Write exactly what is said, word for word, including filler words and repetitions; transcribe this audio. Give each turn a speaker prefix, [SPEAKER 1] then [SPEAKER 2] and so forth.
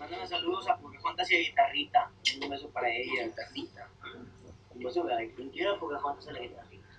[SPEAKER 1] Mándame saludos a Pocahontas y a Guitarrita. Un beso para ella, Guitarrita. Un beso para quien quiera Pocahontas y la Guitarrita.